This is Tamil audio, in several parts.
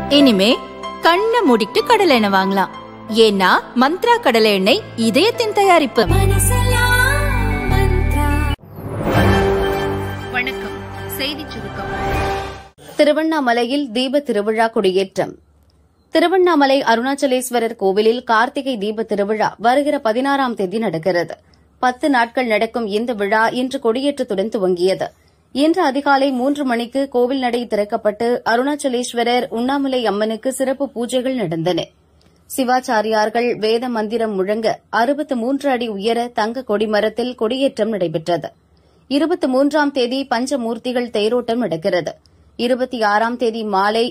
இனிமே கண்ணை மூடிட்டு கடலை எண்ணெய் வாங்கலாம். ஏன்னா மந்த்ரா கடலை எண்ணெய் இதயத்தின் தயாரிப்பு. வணக்கம். செய்தி சுருக்கம். திருவண்ணாமலையில் தீப திருவிழா கொடியேற்றம். திருவண்ணாமலை அருணாச்சலேஸ்வரர் கோவிலில் கார்த்திகை தீப திருவிழா வருகிற 16ஆம் தேதி நடக்கிறது. 10 நாட்கள் நடக்கும் இந்த விழா இன்று கொடியேற்றத்துடன் துவங்கியது. இன்று அதிகாலை 3 மணிக்கு கோவில் நடை திறக்கப்பட்டு அருணாச்சலேஸ்வரர், உண்ணாமலை அம்மனுக்கு சிறப்பு பூஜைகள் நடந்தன. சிவாச்சாரியார்கள் வேத மந்திரம் முழங்க 63 அடி உயர தங்க கொடிமரத்தில் கொடியேற்றம் நடைபெற்றது. 23ஆம் தேதி பஞ்சமூர்த்திகள் தேரோட்டம் நடக்கிறது. 26ஆம் தேதி மாலை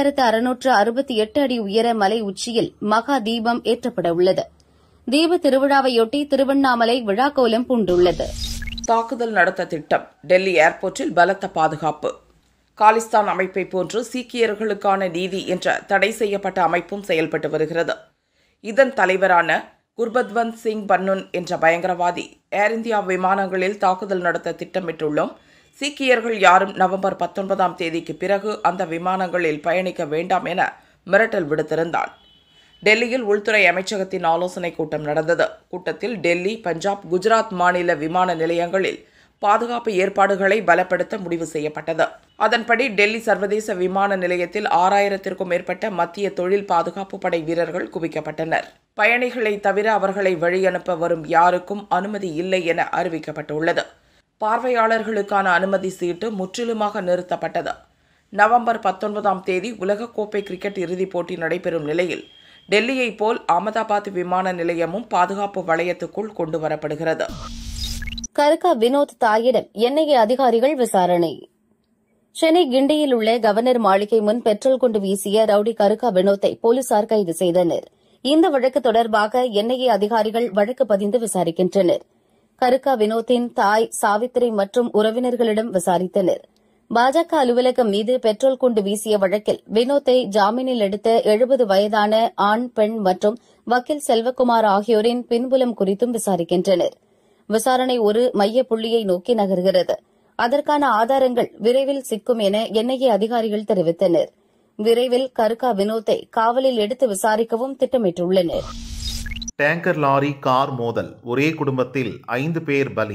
2668 அடி உயர மலை உச்சியில் மகா தீபம் ஏற்றப்பட உள்ளது. தீப திருவிழாவையொட்டி திருவண்ணாமலை விழாக்கோலம் பூண்டுள்ளது. தாக்குதல் நடத்த திட்டம். டெல்லி ஏர்போர்ட்டில் பலத்த பாதுகாப்பு. காலிஸ்தான் அமைப்பை போன்று சீக்கியர்களுக்கான நீதி என்ற தடை செய்யப்பட்ட அமைப்பும் செயல்பட்டு வருகிறது. இதன் தலைவரான குர்பத்வந்த் சிங் பன்னுன் என்ற பயங்கரவாதி, ஏர் இந்தியா விமானங்களில் தாக்குதல் நடத்த திட்டமிட்டுள்ளோம். சீக்கியர்கள் யாரும் நவம்பர் 19ஆம் தேதிக்கு பிறகு அந்த விமானங்களில் பயணிக்க வேண்டாம் என மிரட்டல் விடுத்திருந்தான். டெல்லியில் உள்துறை அமைச்சகத்தின் ஆலோசனைக் கூட்டம் நடந்தது. கூட்டத்தில் டெல்லி, பஞ்சாப், குஜராத் மாநில விமான நிலையங்களில் பாதுகாப்பு ஏற்பாடுகளை பலப்படுத்த முடிவு செய்யப்பட்டது. அதன்படி டெல்லி சர்வதேச விமான நிலையத்தில் 6000த்திற்கும் மேற்பட்ட மத்திய தொழில் பாதுகாப்பு படை வீரர்கள் குவிக்கப்பட்டனர். பயணிகளை தவிர அவர்களை வழியனுப்ப வரும் யாருக்கும் அனுமதி இல்லை என அறிவிக்கப்பட்டுள்ளது. பார்வையாளர்களுக்கான அனுமதி சீட்டு முற்றிலுமாக நிறுத்தப்பட்டது. நவம்பர் 19ஆம் தேதி உலகக்கோப்பை கிரிக்கெட் இறுதிப் போட்டி நடைபெறும் நிலையில் டெல்லியைப் போல் அகமதாபாத் விமான நிலையமும் பாதுகாப்பு வளையத்துக்குள் கொண்டுவரப்படுகிறது. கருக்கா வினோத் தாயிடம் என்ஐஏ அதிகாரிகள் விசாரணை. சென்னை கிண்டியில் உள்ள கவர்னர் மாளிகை முன் பெட்ரோல் கொண்டு வீசிய ரவுடி கருக்கா வினோத்தை போலீசார் கைது செய்தனர். இந்த வழக்கு தொடர்பாக என்ஐஏ அதிகாரிகள் வழக்கு பதிந்து விசாரிக்கின்றனர். கருக்கா வினோத்தின் தாய் சாவித்திரி மற்றும் உறவினர்களிடம் விசாரித்தனர். பாஜக அலுவலகம் மீது பெட்ரோல் குண்டு வீசிய வழக்கில் வினோத்தை ஜாமீனில் எடுத்த 70 வயதான ஆண், பெண் மற்றும் வக்கீல் செல்வகுமார் ஆகியோரின் பின்புலம் குறித்தும் விசாரிக்கின்றனர். விசாரணை ஒரு மைய புள்ளியை நோக்கி நகர்கிறது. அதற்கான ஆதாரங்கள் விரைவில் சிக்கும் என என்ஐஏ அதிகாரிகள் தெரிவித்தனர். விரைவில் கருக்கா வினோத்தை காவலில் எடுத்து விசாரிக்கவும் திட்டமிட்டுள்ளனர். டேங்கர் லாரி கார் மோதல், ஒரே குடும்பத்தில் 5 பேர் பலி.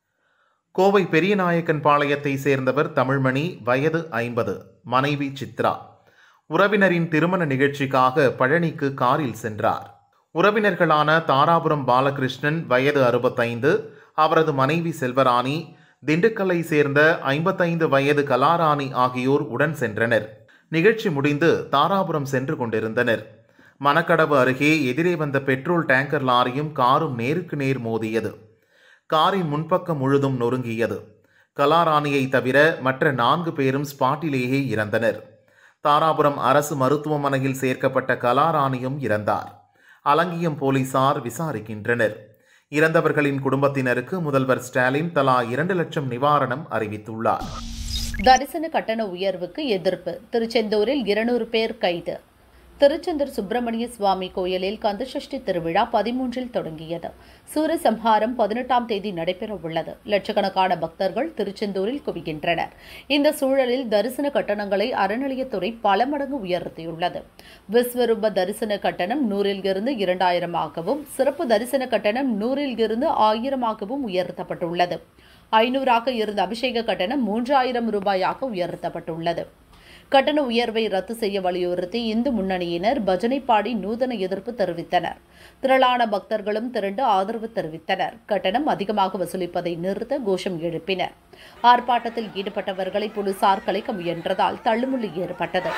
கோவை பெரியநாயக்கன் பாளையத்தை சேர்ந்தவர் தமிழ்மணி, வயது 50, மனைவி சித்ரா. உறவினரின் திருமண நிகழ்ச்சிக்காக பழனிக்கு காரில் சென்றார். உறவினர்களான தாராபுரம் பாலகிருஷ்ணன், வயது 65, அவரது மனைவி செல்வராணி, திண்டுக்கல்லை சேர்ந்த 55 வயது கலாராணி ஆகியோர் உடன் சென்றனர். நிகழ்ச்சி முடிந்து தாராபுரம் சென்று கொண்டிருந்தனர். மணக்கடவு அருகே எதிரே வந்த பெட்ரோல் டேங்கர் லாரியும் காரும் நேருக்கு நேர் மோதியது. காரின் முன்பக்கம் முழுதும் நொறுங்கியது. கலாராணியை தவிர மற்ற 4 பேரும் ஸ்பாட்டிலேயே இறந்தனர். தாராபுரம் அரசு மருத்துவமனையில் சேர்க்கப்பட்ட கலாராணியும் இறந்தார். அலங்கியம் போலீசார் விசாரிக்கின்றனர். இறந்தவர்களின் குடும்பத்தினருக்கு முதல்வர் ஸ்டாலின் தலா 2 லட்சம் நிவாரணம் அறிவித்துள்ளார். தரிசன கட்டண உயர்வுக்கு எதிர்ப்பு. திருச்செந்தூரில் 200 பேர் கைது. திருச்செந்தூர் சுப்பிரமணிய சுவாமி கோயிலில் கந்தசஷ்டி திருவிழா 13இல் தொடங்கியது. சூரசம்ஹாரம் 18ஆம் தேதி நடைபெறவுள்ளது. லட்சக்கணக்கான பக்தர்கள் திருச்செந்தூரில் குவிகின்றனர். இந்த சூழலில் தரிசன கட்டணங்களை அறநிலையத்துறை பல மடங்கு உயர்த்தியுள்ளது. விஸ்வரூப தரிசன கட்டணம் 100ல் இருந்து 2000ஆகவும், சிறப்பு தரிசன கட்டணம் 100ல் இருந்து 1000ஆகவும் உயர்த்தப்பட்டுள்ளது. 500ஆக இருந்த அபிஷேக கட்டணம் 3000 ரூபாயாக உயர்த்தப்பட்டுள்ளது. கட்டண உயர்வை ரத்து செய்ய வலியுறுத்தி இந்து முன்னணியினர் பஜனை பாடி நூதன எதிர்ப்பு தெரிவித்தனர். திரளான பக்தர்களும் திரண்டு ஆதரவு தெரிவித்தனர். கட்டணம் அதிகமாக வசூலிப்பதை நிறுத்த கோஷம் எழுப்பினர். ஆர்ப்பாட்டத்தில் ஈடுபட்டவர்களை போலீசார் கலைக்க முயன்றதால் தள்ளுமுள்ளு ஏற்பட்டது.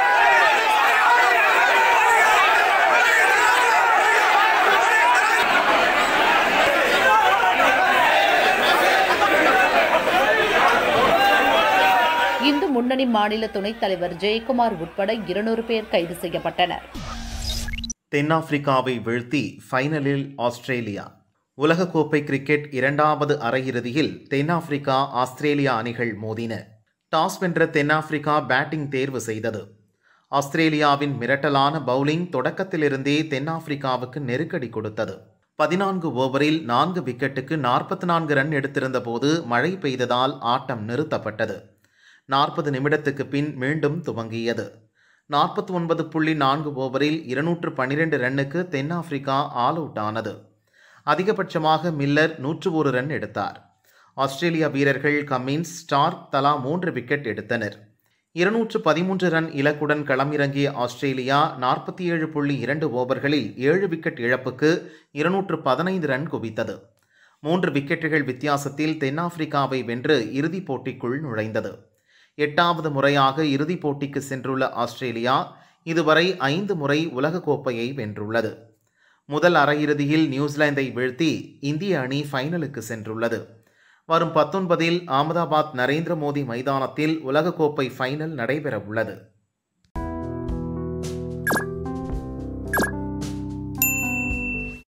இந்து முன்னணி மாநில துணைத் தலைவர் ஜெயக்குமார் உட்பட 200 பேர் கைது செய்யப்பட்டனர். தென்னாப்பிரிக்காவை வீழ்த்தி ஃபைனலில் ஆஸ்திரேலியா. உலகக்கோப்பை கிரிக்கெட் 2வது அரையிறுதியில் தென்னாப்பிரிக்கா, ஆஸ்திரேலியா அணிகள் மோதின. டாஸ் வென்ற தென்னாப்பிரிக்கா பேட்டிங் தேர்வு செய்தது. ஆஸ்திரேலியாவின் மிரட்டலான பவுலிங் தொடக்கத்திலிருந்தே தென்னாப்பிரிக்காவுக்கு நெருக்கடி கொடுத்தது. 14 ஓவரில் 4 விக்கெட்டுக்கு 44 ரன் எடுத்திருந்த போது மழை பெய்ததால் ஆட்டம் நிறுத்தப்பட்டது. 40 நிமிடத்துக்கு பின் மீண்டும் துவங்கியது. 49.4 ஓவரில் 212 ரன்னுக்கு தென்னாப்பிரிக்கா ஆல் அவுட் ஆனது. அதிகபட்சமாக மில்லர் 101 ரன் எடுத்தார். ஆஸ்திரேலிய வீரர்கள் கமின்ஸ், ஸ்டார்க் தலா 3 விக்கெட் எடுத்தனர். 213 ரன் இலக்குடன் களமிறங்கிய ஆஸ்திரேலியா 47.2 ஓவர்களில் 7 விக்கெட் இழப்புக்கு 215 ரன் குவித்தது. 3 விக்கெட்டுகள் வித்தியாசத்தில் தென்னாப்பிரிக்காவை வென்று இறுதிப் போட்டிக்குள் நுழைந்தது. 8வது முறையாக இறுதிப் போட்டிக்கு சென்றுள்ள ஆஸ்திரேலியா இதுவரை 5 முறை உலகக்கோப்பையை வென்றுள்ளது. முதல் அரையிறுதியில் நியூசிலாந்தை வீழ்த்தி இந்திய அணி ஃபைனலுக்கு சென்றுள்ளது. வரும் 19இல் அகமதாபாத் நரேந்திர மோடி மைதானத்தில் உலகக்கோப்பை ஃபைனல் நடைபெறவுள்ளது.